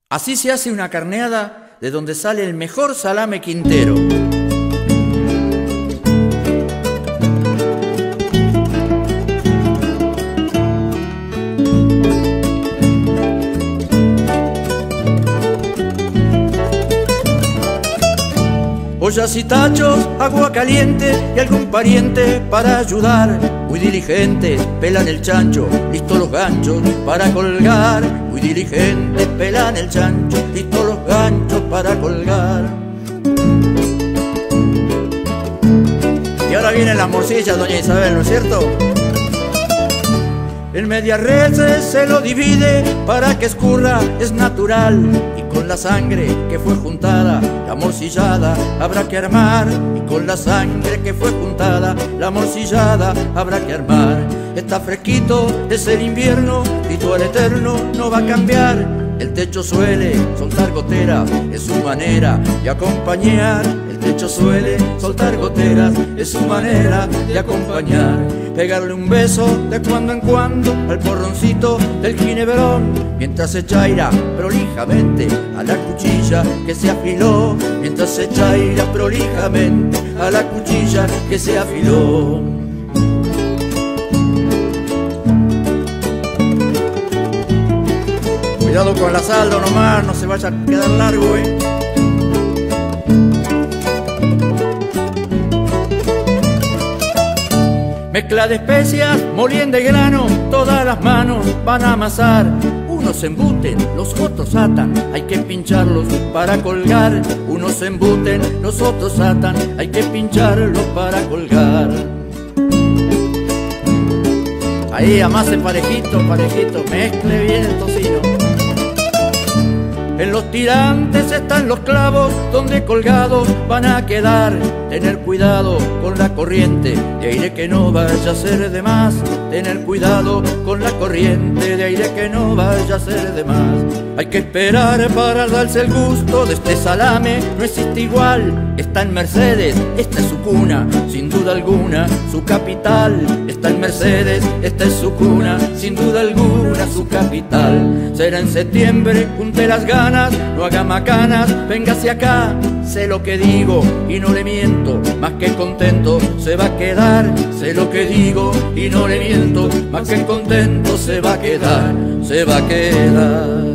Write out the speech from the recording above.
Así se hace una carneada de donde sale el mejor salame quintero. Ollas y tachos, agua caliente y algún pariente para ayudar. Muy diligentes, pelan el chancho, listos los ganchos para colgar. Muy diligentes, pelan el chancho, listos los ganchos para colgar. Y ahora vienen las morcillas, doña Isabel, ¿no es cierto? En medias reses se lo divide para que escurra, es natural. Y con la sangre que fue juntada, la morcillada habrá que armar. Y con la sangre que fue juntada, la morcillada habrá que armar. Está fresquito, es el invierno, ritual eterno no va a cambiar. El techo suele soltar goteras, es su manera de acompañar. El techo suele soltar goteras, es su manera de acompañar. Pegarle un beso de cuando en cuando al porroncito del ginebrón, mientras se chaira prolijamente a la cuchilla que se afiló. Mientras se chaira prolijamente a la cuchilla que se afiló. Cuidado con la salda nomás, no se vaya a quedar largo, Mezcla de especias, molienda y grano, todas las manos van a amasar. Unos embuten, los otros atan, hay que pincharlos para colgar. Unos embuten, los otros atan, hay que pincharlos para colgar. Ahí amase parejito, parejito, mezcle bien el tocino. En los tirantes están los clavos, donde colgados van a quedar. Tener cuidado con la corriente de aire que no vaya a ser de más. Tener cuidado con la corriente de aire que no vaya a ser de más. Hay que esperar para darse el gusto de este salame, no existe igual. Está en Mercedes, esta es su cuna, sin duda alguna, su capital. Está en Mercedes, esta es su cuna, sin duda alguna, su capital. Será en septiembre, junte las ganas, no haga macanas, véngase acá. Sé lo que digo y no le miento, más que contento se va a quedar. Sé lo que digo y no le miento, más que contento se va a quedar, se va a quedar.